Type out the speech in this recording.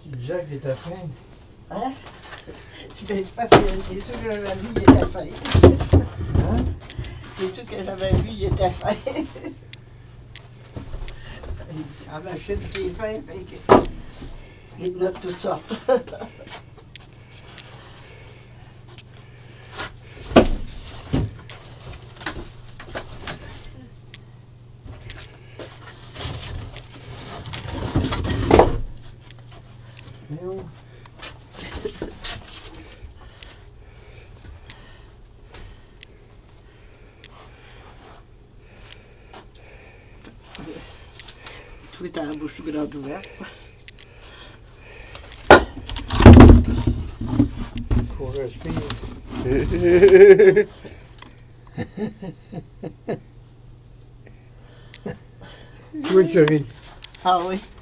Jacques, t'es faim? Hein? Ben, c'est parce que c'est sûr que j'avais vu, il était fin. Hein? C'est sûr que j'avais vu, il était fin. Il dit, c'est la machine qui est fin, fait que il note toutes sortes. Tout est en bouche grande ouverte. Faut respirer. Toi, tu ris. Ah oui.